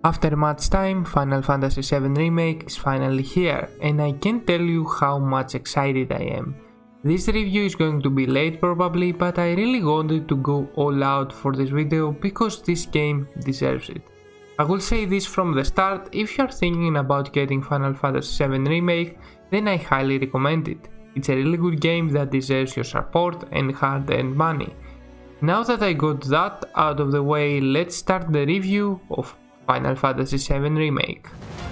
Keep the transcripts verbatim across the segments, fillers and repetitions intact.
After much time, Final Fantasy seven Remake is finally here, and I can't tell you how much excited I am. This review is going to be late probably, but I really wanted to go all out for this video because this game deserves it. I will say this from the start: if you are thinking about getting Final Fantasy seven Remake, then I highly recommend it. It's a really good game that deserves your support and hard-earned money. Now that I got that out of the way, let's start the review of Final Fantasy seven Remake.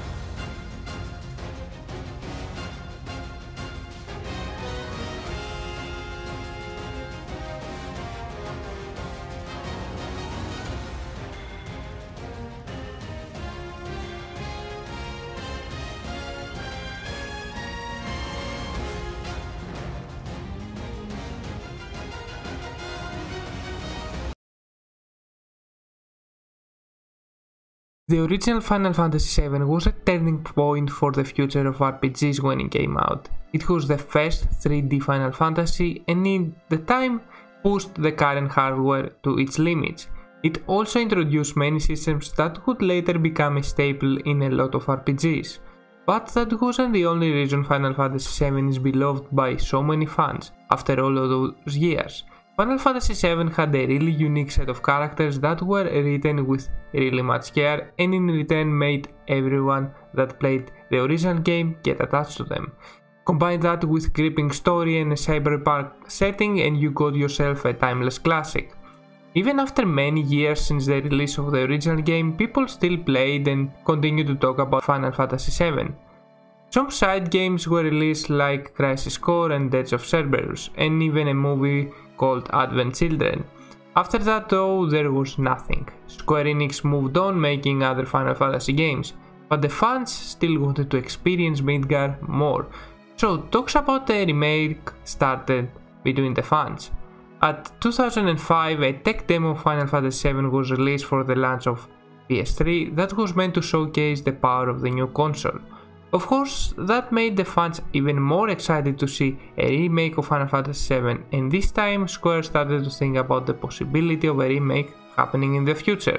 The original Final Fantasy seven was a turning point for the future of R P Gs when it came out. It was the first three D Final Fantasy and in the time pushed the current hardware to its limits. It also introduced many systems that would later become a staple in a lot of R P Gs. But that wasn't the only reason Final Fantasy seven is beloved by so many fans after all of those years. Final Fantasy seven had a really unique set of characters that were written with really much care and in return made everyone that played the original game get attached to them. Combine that with gripping story and a cyberpunk setting and you got yourself a timeless classic. Even after many years since the release of the original game, people still played and continue to talk about Final Fantasy seven. Some side games were released like Crisis Core and Edge of Cerberus, and even a movie called Advent Children. After that though, there was nothing. Square Enix moved on making other Final Fantasy games, but the fans still wanted to experience Midgar more, so talks about a remake started between the fans. At two thousand five, a tech demo of Final Fantasy seven was released for the launch of P S three that was meant to showcase the power of the new console. Of course, that made the fans even more excited to see a remake of Final Fantasy seven, and this time Square started to think about the possibility of a remake happening in the future.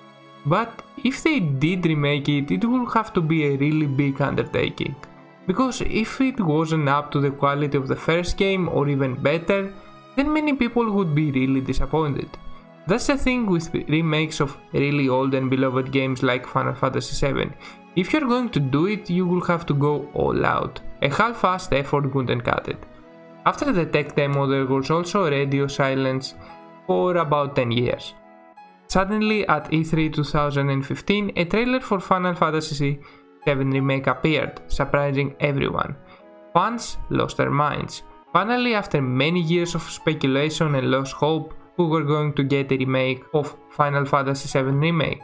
But if they did remake it, it would have to be a really big undertaking, because if it wasn't up to the quality of the first game or even better, then many people would be really disappointed. That's the thing with remakes of really old and beloved games like Final Fantasy seven. If you're going to do it, you will have to go all out. A half-assed effort wouldn't cut it. After the tech demo, there was also radio silence for about ten years. Suddenly, at E three twenty fifteen, a trailer for Final Fantasy seven Remake appeared, surprising everyone. Fans lost their minds. Finally, after many years of speculation and lost hope, we were going to get a remake of Final Fantasy seven Remake.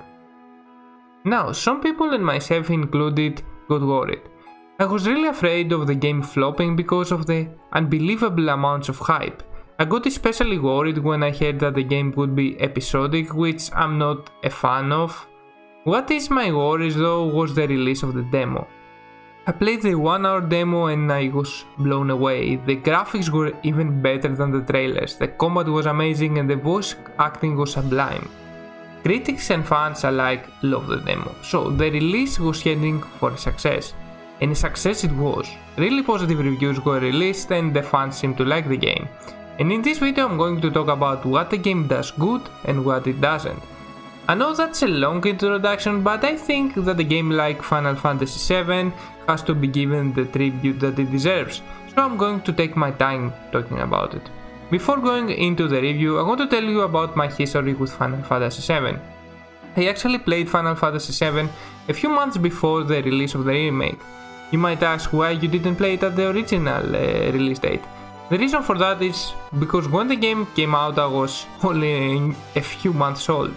Now, some people and myself included got worried. I was really afraid of the game flopping because of the unbelievable amounts of hype. I got especially worried when I heard that the game would be episodic, which I'm not a fan of. What is my worries though was the release of the demo. I played the one hour demo and I was blown away. The graphics were even better than the trailers, the combat was amazing and the voice acting was sublime. Critics and fans alike loved the demo, so the release was heading for a success. And a success it was. Really positive reviews were released and the fans seemed to like the game. And in this video I'm going to talk about what the game does good and what it doesn't. I know that's a long introduction, but I think that a game like Final Fantasy seven has to be given the tribute that it deserves, so I'm going to take my time talking about it. Before going into the review, I want to tell you about my history with Final Fantasy seven. I actually played Final Fantasy seven a few months before the release of the remake. You might ask why you didn't play it at the original uh, release date. The reason for that is because when the game came out I was only a few months old.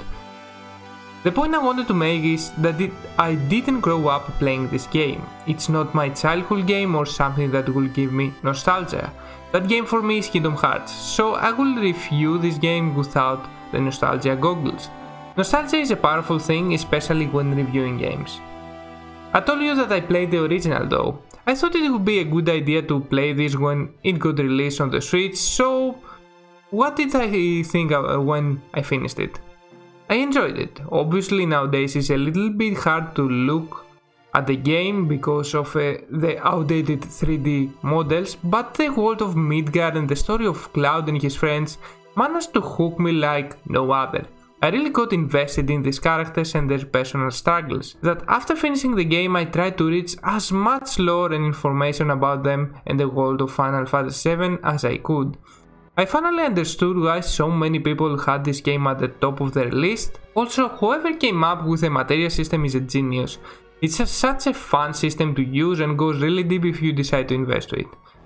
The point I wanted to make is that it, I didn't grow up playing this game. It's not my childhood game or something that will give me nostalgia. That game for me is Kingdom Hearts, so I will review this game without the nostalgia goggles. Nostalgia is a powerful thing, especially when reviewing games. I told you that I played the original though. I thought it would be a good idea to play this when it got released on the Switch, so what did I think when I finished it? I enjoyed it. Obviously nowadays it's a little bit hard to look at the game because of uh, the outdated three D models, but the world of Midgard and the story of Cloud and his friends managed to hook me like no other. I really got invested in these characters and their personal struggles, that after finishing the game I tried to reach as much lore and information about them and the world of Final Fantasy seven as I could. I finally understood why so many people had this game at the top of their list. Also, whoever came up with the materia system is a genius. It's a, such a fun system to use and goes really deep if you decide to invest to it.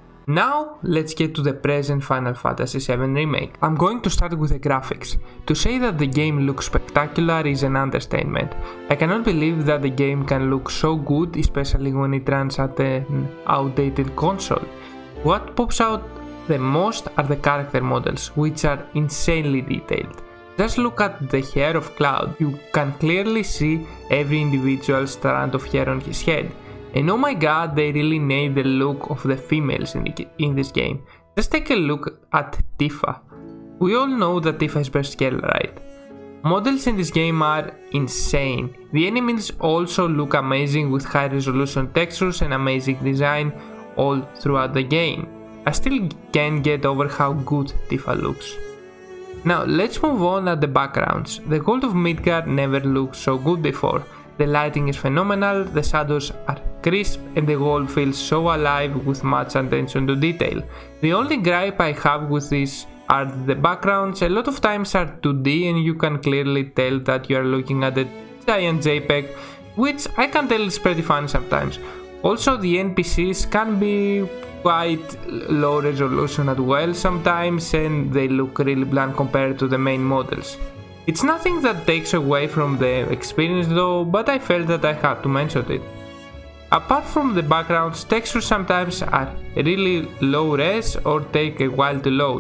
Now, let's get to the present Final Fantasy seven Remake. I'm going to start with the graphics. To say that the game looks spectacular is an understatement. I cannot believe that the game can look so good, especially when it runs at an outdated console. What pops out the most are the character models, which are insanely detailed. Just look at the hair of Cloud, you can clearly see every individual strand of hair on his head. And oh my god, they really nailed the look of the females in, the, in this game. Just take a look at Tifa. We all know that Tifa is best girl, right? Models in this game are insane. The enemies also look amazing with high resolution textures and amazing design all throughout the game. I still can't get over how good Tifa looks. Now let's move on at the backgrounds. The world of Midgard never looked so good before. The lighting is phenomenal, the shadows are crisp and the world feels so alive with much attention to detail. The only gripe I have with this are the backgrounds. A lot of times are two D and you can clearly tell that you are looking at a giant JPEG, which I can tell is pretty funny sometimes. Also, the N P Cs can be quite low resolution as well sometimes and they look really bland compared to the main models. It's nothing that takes away from the experience though, but I felt that I had to mention it. Apart from the backgrounds, textures sometimes are really low res or take a while to load.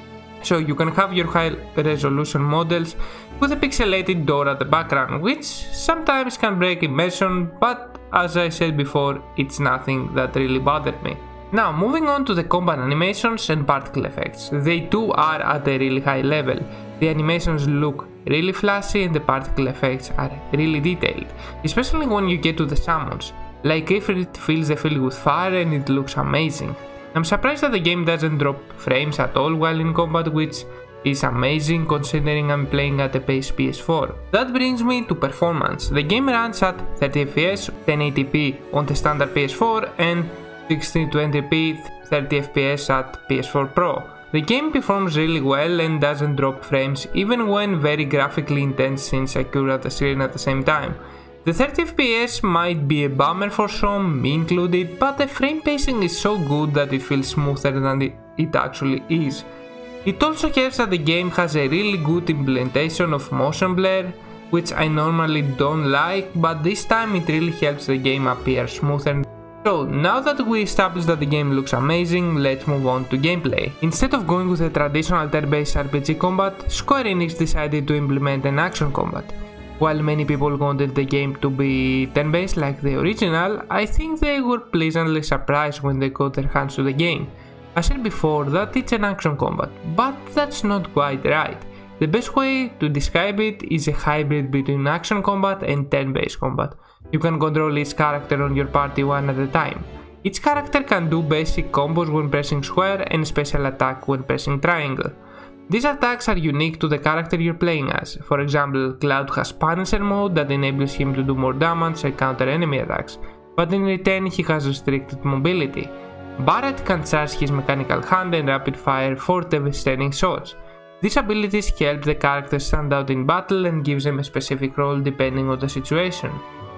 So you can have your high resolution models with a pixelated door at the background, which sometimes can break immersion, but as I said before, it's nothing that really bothered me. Now, moving on to the combat animations and particle effects. They too are at a really high level. The animations look really flashy and the particle effects are really detailed, especially when you get to the summons. Like Ifrit fills the field with fire and it looks amazing. I'm surprised that the game doesn't drop frames at all while in combat, which is amazing considering I'm playing at a pace P S four. That brings me to performance. The game runs at thirty F P S, ten eighty p on the standard P S four and sixteen twenty p thirty F P S at P S four Pro. The game performs really well and doesn't drop frames even when very graphically intense scenes occur at the screen at the same time. The thirty F P S might be a bummer for some, me included, but the frame pacing is so good that it feels smoother than it actually is. It also helps that the game has a really good implementation of motion blur, which I normally don't like, but this time it really helps the game appear smoother. So now that we established that the game looks amazing, let's move on to gameplay. Instead of going with a traditional turn-based R P G combat, Square Enix decided to implement an action combat. While many people wanted the game to be turn-based like the original, I think they were pleasantly surprised when they got their hands to the game. I said before that it's an action combat, but that's not quite right. The best way to describe it is a hybrid between action combat and turn-based combat. You can control each character on your party one at a time. Each character can do basic combos when pressing square and special attack when pressing triangle. These attacks are unique to the character you're playing as. For example, Cloud has Punisher mode that enables him to do more damage and counter enemy attacks, but in return he has restricted mobility. Barret can charge his mechanical hand and rapid fire for devastating shots. These abilities help the character stand out in battle and gives them a specific role depending on the situation.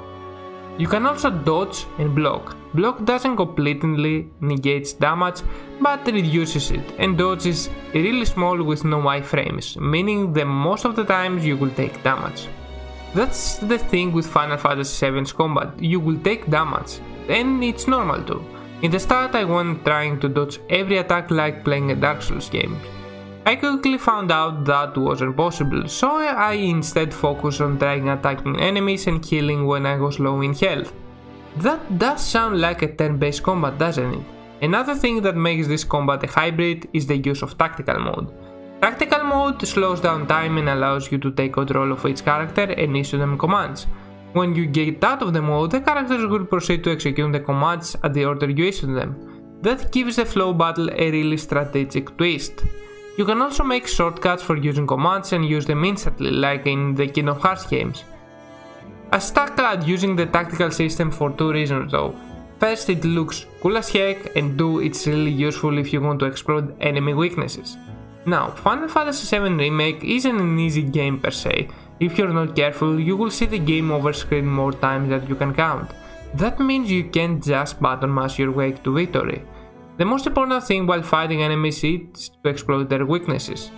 You can also dodge and block. Block doesn't completely negate damage, but reduces it, and dodge is really small with no iframes, meaning that most of the times you will take damage. That's the thing with Final Fantasy seven's combat, you will take damage, and it's normal too. In the start I went trying to dodge every attack like playing a Dark Souls game. I quickly found out that wasn't possible, so I instead focused on trying attacking enemies and healing when I was low in health. That does sound like a turn-based combat, doesn't it? Another thing that makes this combat a hybrid is the use of tactical mode. Tactical mode slows down time and allows you to take control of each character and issue them commands. When you get out of the mode, the characters will proceed to execute the commands at the order you issue them. That gives the flow battle a really strategic twist. You can also make shortcuts for using commands and use them instantly, like in the Kingdom Hearts games. I stuck at using the tactical system for two reasons though. First, it looks cool as heck, and two, it's really useful if you want to exploit enemy weaknesses. Now, Final Fantasy seven Remake isn't an easy game per se. If you're not careful, you will see the game over screen more times than you can count. That means you can't just button mash your way to victory. The most important thing while fighting enemies is to exploit their weaknesses.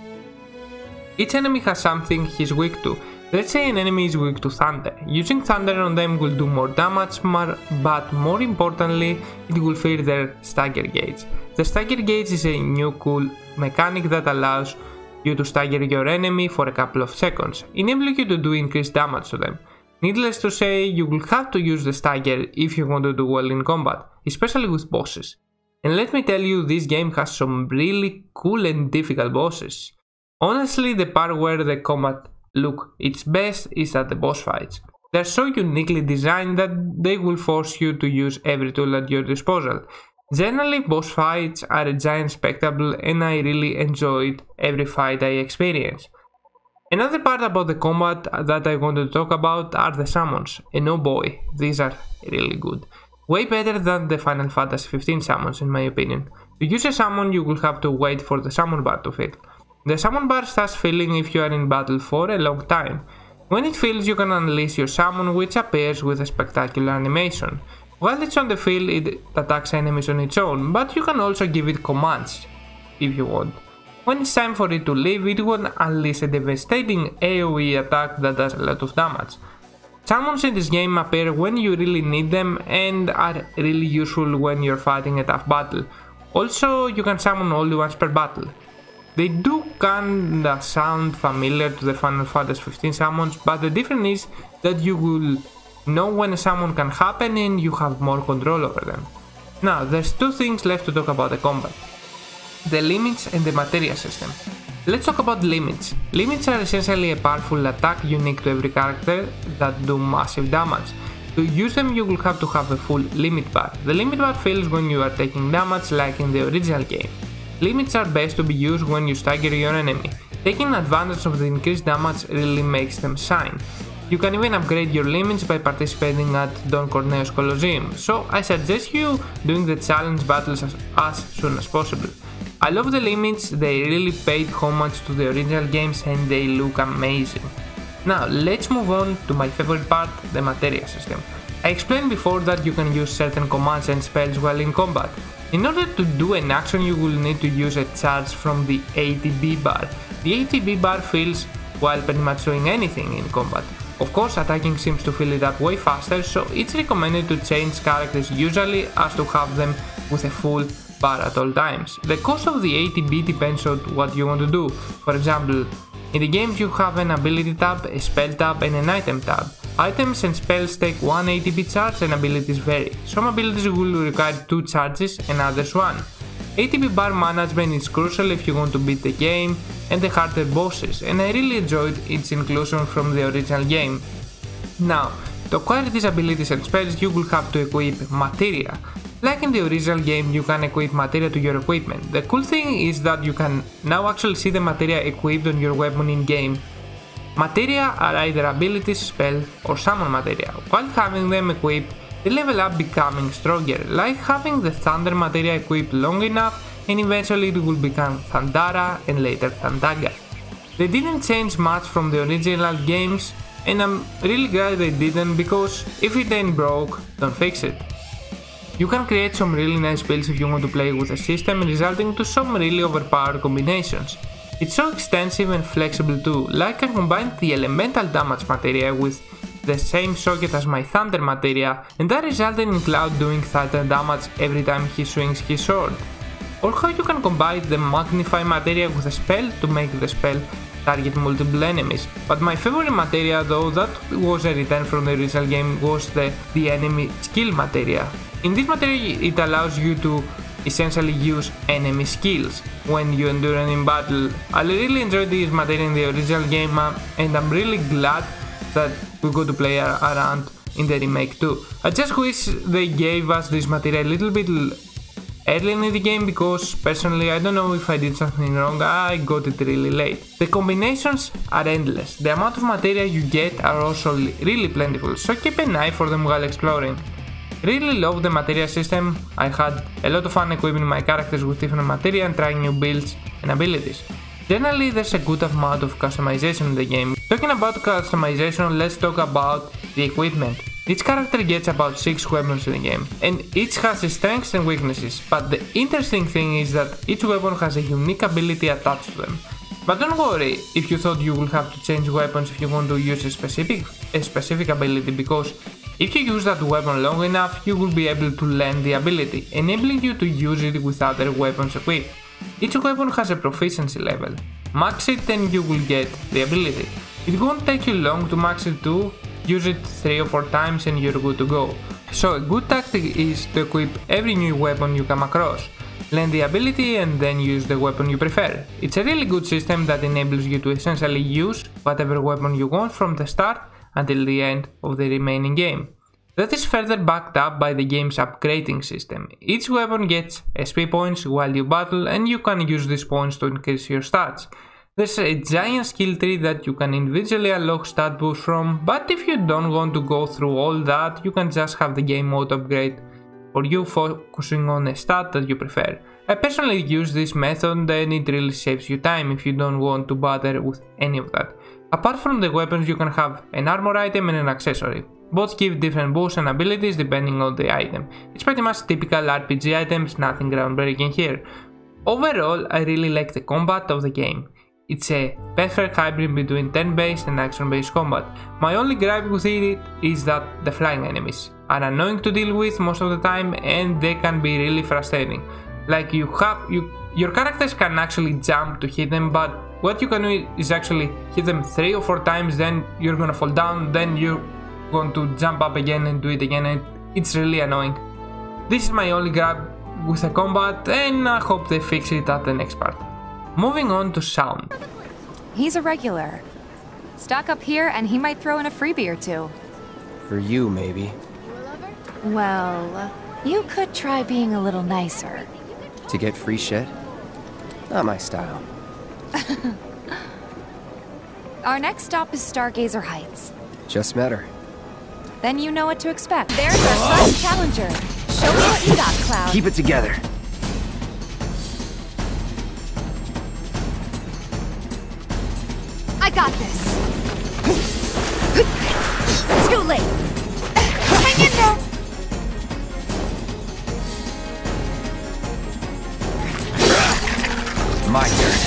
Each enemy has something he's weak to. Let's say an enemy is weak to thunder. Using thunder on them will do more damage, but more importantly, it will fear their stagger gauge. The stagger gauge is a new cool mechanic that allows you to stagger your enemy for a couple of seconds, enabling you to do increased damage to them. Needless to say, you will have to use the stagger if you want to do well in combat, especially with bosses. And let me tell you, this game has some really cool and difficult bosses. Honestly, the part where the combat look its best is at the boss fights. They're so uniquely designed that they will force you to use every tool at your disposal. Generally, boss fights are a giant spectacle and I really enjoyed every fight I experienced. Another part about the combat that I wanted to talk about are the summons, and oh boy, these are really good. Way better than the Final Fantasy fifteen summons in my opinion. To use a summon, you will have to wait for the summon bar to fill. The summon bar starts filling if you are in battle for a long time. When it fills, you can unleash your summon, which appears with a spectacular animation. While it's on the field, it attacks enemies on its own, but you can also give it commands if you want. When it's time for it to leave, it will unleash a devastating AoE attack that does a lot of damage. Summons in this game appear when you really need them and are really useful when you're fighting a tough battle. Also, you can summon only once per battle. They do kinda sound familiar to the Final Fantasy fifteen summons, but the difference is that you will know when a summon can happen and you have more control over them. Now, there's two things left to talk about the combat. The limits and the materia system. Let's talk about limits. Limits are essentially a powerful attack unique to every character that do massive damage. To use them, you will have to have a full limit bar. The limit bar fills when you are taking damage like in the original game. Limits are best to be used when you stagger your enemy. Taking advantage of the increased damage really makes them shine. You can even upgrade your limits by participating at Don Corneo's Colosseum, so I suggest you doing the challenge battles as, as soon as possible. I love the limits, they really paid homage to the original games and they look amazing. Now let's move on to my favorite part, the materia system. I explained before that you can use certain commands and spells while in combat. In order to do an action, you will need to use a charge from the A T B bar. The A T B bar fills while pretty much doing anything in combat. Of course, attacking seems to fill it up way faster, so it's recommended to change characters usually as to have them with a full bar at all times. The cost of the A T B depends on what you want to do. For example, in the games you have an ability tab, a spell tab and an item tab. Items and spells take one A T B charge and abilities vary. Some abilities will require two charges and others one. A T B bar management is crucial if you want to beat the game and the harder bosses, and I really enjoyed its inclusion from the original game. Now, to acquire these abilities and spells, you will have to equip materia. Like in the original game, you can equip materia to your equipment. The cool thing is that you can now actually see the materia equipped on your weapon in game. Materia are either abilities, spell or summon materia. While having them equipped, they level up becoming stronger, like having the Thunder materia equipped long enough and eventually it will become Thundara and later Thundaga. They didn't change much from the original games and I'm really glad they didn't, because if it ain't broke, don't fix it. You can create some really nice builds if you want to play with a system, resulting to some really overpowered combinations. It's so extensive and flexible too, like I combined the elemental damage materia with the same socket as my thunder materia, and that resulted in Cloud doing thunder damage every time he swings his sword. Or how you can combine the magnify materia with a spell to make the spell target multiple enemies. But my favorite materia, though that was a return from the original game, was the, the enemy skill materia. In this materia it allows you to essentially use enemy skills when you endure in battle. I really enjoyed this material in the original game and I'm really glad that we got to play around in the remake too. I just wish they gave us this material a little bit early in the game because personally I don't know if I did something wrong, I got it really late. The combinations are endless, the amount of material you get are also really plentiful, so keep an eye for them while exploring. Really love the material system, I had a lot of fun equipping my characters with different material and trying new builds and abilities. Generally there's a good amount of customization in the game. Talking about customization, let's talk about the equipment. Each character gets about six weapons in the game, and each has its strengths and weaknesses, but the interesting thing is that each weapon has a unique ability attached to them. But don't worry if you thought you will have to change weapons if you want to use a specific, a specific ability, because if you use that weapon long enough, you will be able to learn the ability, enabling you to use it with other weapons equipped. Each weapon has a proficiency level. Max it and you will get the ability. It won't take you long to max it too. Use it three or four times and you're good to go. So a good tactic is to equip every new weapon you come across, learn the ability and then use the weapon you prefer. It's a really good system that enables you to essentially use whatever weapon you want from the start until the end of the remaining game. That is further backed up by the game's upgrading system. Each weapon gets S P points while you battle and you can use these points to increase your stats. There's a giant skill tree that you can individually unlock stat boosts from, but if you don't want to go through all that, you can just have the game auto upgrade for you, focusing on a stat that you prefer. I personally use this method and it really saves you time if you don't want to bother with any of that. Apart from the weapons, you can have an armor item and an accessory. Both give different boosts and abilities depending on the item. It's pretty much typical R P G items, nothing groundbreaking here. Overall, I really like the combat of the game. It's a perfect hybrid between turn-based and action-based combat. My only gripe with it is that the flying enemies are annoying to deal with most of the time and they can be really frustrating. Like you have, you, your characters can actually jump to hit them, but what you can do is actually hit them three or four times, then you're gonna fall down, then you're going to jump up again and do it again, and it's really annoying. This is my only gripe with the combat and I hope they fix it at the next part. Moving on to sound. He's a regular. Stock up here and he might throw in a freebie or two. For you, maybe. Well, you could try being a little nicer. To get free shit? Not my style. Our next stop is Stargazer Heights. Just met her. Then you know what to expect. There's our first challenger. Show me what you got, Cloud. Keep it together. I got this. Too late. Hang in there. My turn.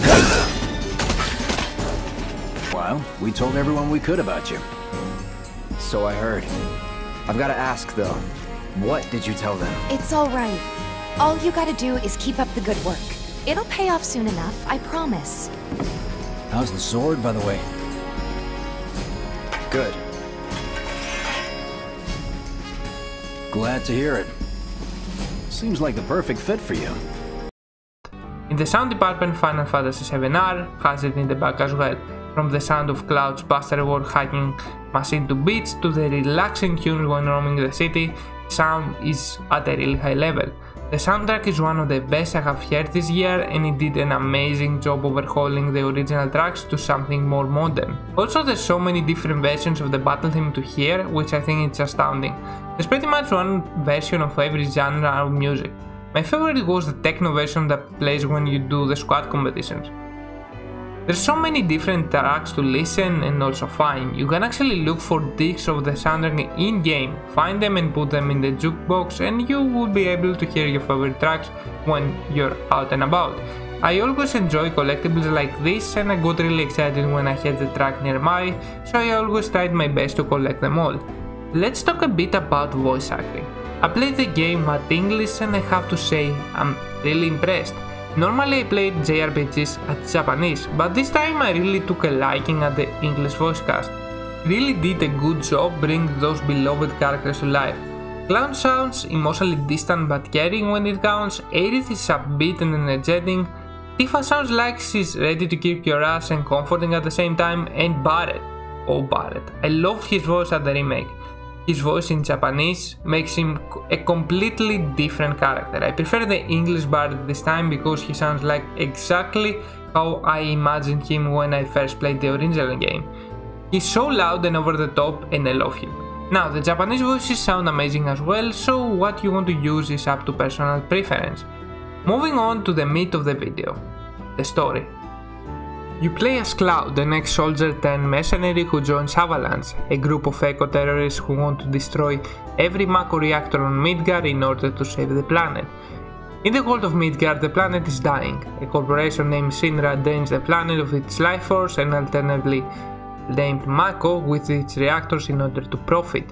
Well, we told everyone we could about you. So I heard. I've got to ask though, what did you tell them? It's all right. All you gotta do is keep up the good work. It'll pay off soon enough, I promise. How's the sword, by the way? Good. Glad to hear it. Seems like the perfect fit for you. In the sound department, Final Fantasy seven R has it in the back as well. From the sound of Cloud's bastard hacking machine to beats to the relaxing tunes when roaming the city, sound is at a really high level. The soundtrack is one of the best I have heard this year and it did an amazing job overhauling the original tracks to something more modern. Also, there's so many different versions of the battle theme to hear, which I think is astounding. There's pretty much one version of every genre of music. My favorite was the techno version that plays when you do the squad competitions. There's so many different tracks to listen and also find. You can actually look for discs of the soundtrack in-game, find them and put them in the jukebox and you will be able to hear your favorite tracks when you're out and about. I always enjoy collectibles like this and I got really excited when I had the track nearby, so I always tried my best to collect them all. Let's talk a bit about voice acting. I played the game at English and I have to say I'm really impressed. Normally I played J R P Gs at Japanese, but this time I really took a liking at the English voice cast. Really did a good job bringing those beloved characters to life. Cloud sounds emotionally distant but caring when it counts, Aerith is upbeat and energetic, Tifa sounds like she's ready to kick your ass and comforting at the same time, and Barret, oh Barret, I loved his voice at the remake. His voice in Japanese makes him a completely different character. I prefer the English Barret this time because he sounds like exactly how I imagined him when I first played the original game. He's so loud and over the top and I love him. Now, the Japanese voices sound amazing as well, so what you want to use is up to personal preference. Moving on to the meat of the video, the story. You play as Cloud, an ex-soldier turned mercenary who joins Avalanche, a group of eco-terrorists who want to destroy every Mako reactor on Midgar in order to save the planet. In the world of Midgar, the planet is dying. A corporation named Shinra drains the planet of its life force and alternatively named Mako with its reactors in order to profit.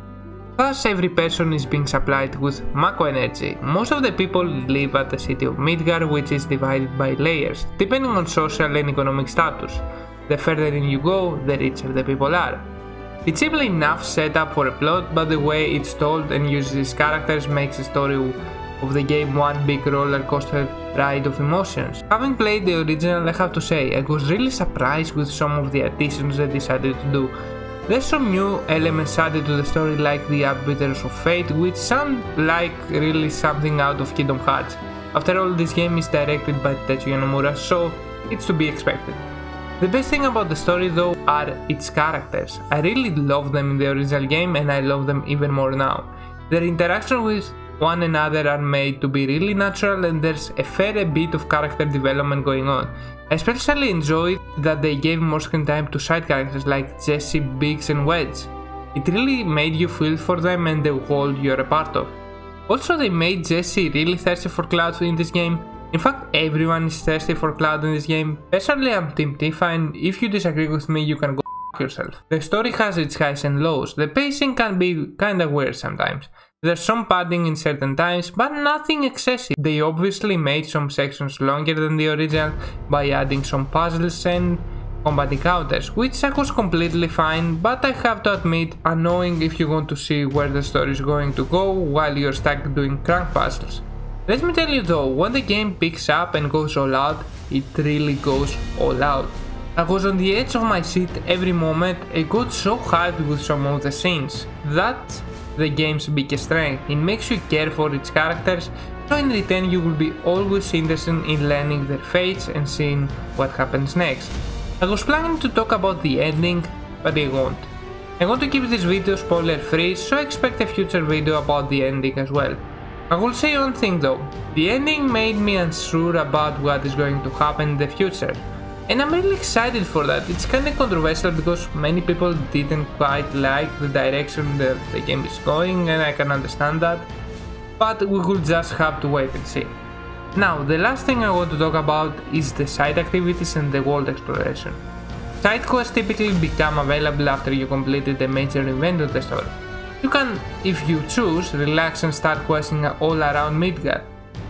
Thus, every person is being supplied with Mako energy. Most of the people live at the city of Midgar, which is divided by layers, depending on social and economic status. The further in you go, the richer the people are. It's simply enough setup for a plot, but the way it's told and uses its characters makes the story of the game one big roller coaster ride of emotions. Having played the original, I have to say, I was really surprised with some of the additions they decided to do. There's some new elements added to the story like the Arbiters of Fate, which sound like really something out of Kingdom Hearts. After all, this game is directed by Tetsuya Nomura, so it's to be expected. The best thing about the story though are its characters. I really love them in the original game and I love them even more now. Their interaction with one another are made to be really natural and there's a fair bit of character development going on. I especially enjoyed that they gave more screen time to side characters like Jessie, Biggs and Wedge. It really made you feel for them and the world you're a part of. Also, they made Jessie really thirsty for Cloud in this game. In fact, everyone is thirsty for Cloud in this game. Personally, I'm Team Tifa and if you disagree with me, you can go f*** yourself. The story has its highs and lows. The pacing can be kinda weird sometimes. There's some padding in certain times, but nothing excessive. They obviously made some sections longer than the original by adding some puzzles and combat encounters, which I was completely fine, but I have to admit, annoying if you want to see where the story is going to go while you're stuck doing crank puzzles. Let me tell you though, when the game picks up and goes all out, it really goes all out. I was on the edge of my seat every moment, I got so hyped with some of the scenes. That's the game's biggest strength. It makes you care for its characters, so in return you will be always interested in learning their fates and seeing what happens next. I was planning to talk about the ending, but I won't. I want to keep this video spoiler free, so I expect a future video about the ending as well. I will say one thing though, the ending made me unsure about what is going to happen in the future. And I'm really excited for that. It's kinda controversial because many people didn't quite like the direction that the game is going and I can understand that. But we will just have to wait and see. Now, the last thing I want to talk about is the side activities and the world exploration. Side quests typically become available after you completed a major event of the story. You can, if you choose, relax and start questing all around Midgar.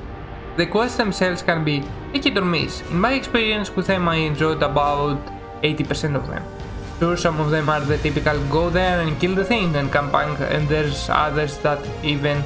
The quests themselves can be a hit or miss. In my experience with them, I enjoyed about eighty percent of them. Sure, some of them are the typical go there and kill the thing and campaign, and there's others that even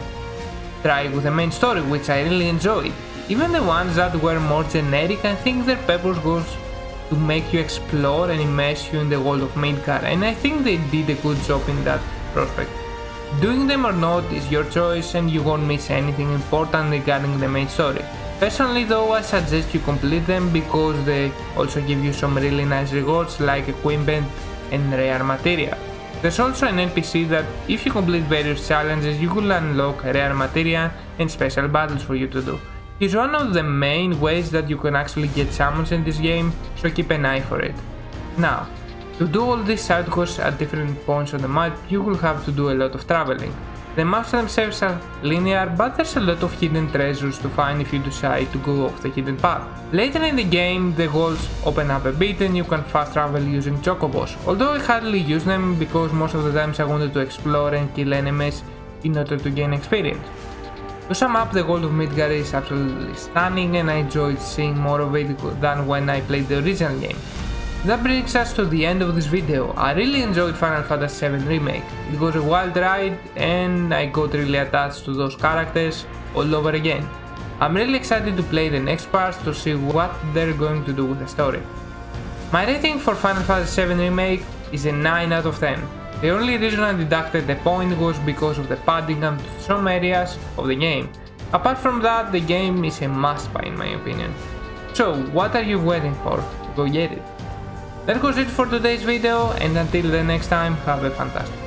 try with the main story, which I really enjoyed. Even the ones that were more generic, I think their purpose was to make you explore and immerse you in the world of Midgar, and I think they did a good job in that prospect. Doing them or not is your choice and you won't miss anything important regarding the main story. Personally though, I suggest you complete them because they also give you some really nice rewards like equipment and rare material. There's also an N P C that if you complete various challenges you will unlock rare material and special battles for you to do. It's one of the main ways that you can actually get summons in this game, so keep an eye for it. Now, to do all these side quests at different points on the map, you will have to do a lot of traveling. The maps themselves are linear, but there's a lot of hidden treasures to find if you decide to go off the hidden path. Later in the game, the worlds open up a bit and you can fast travel using chocobos, although I hardly use them because most of the times I wanted to explore and kill enemies in order to gain experience. To sum up, the world of Midgar is absolutely stunning and I enjoyed seeing more of it than when I played the original game. That brings us to the end of this video. I really enjoyed Final Fantasy seven Remake. It was a wild ride and I got really attached to those characters all over again. I'm really excited to play the next parts to see what they're going to do with the story. My rating for Final Fantasy seven Remake is a nine out of ten. The only reason I deducted the point was because of the padding on some areas of the game. Apart from that, the game is a must-buy in my opinion. So, what are you waiting for? Go get it! That was it for today's video, and until the next time, have a fantastic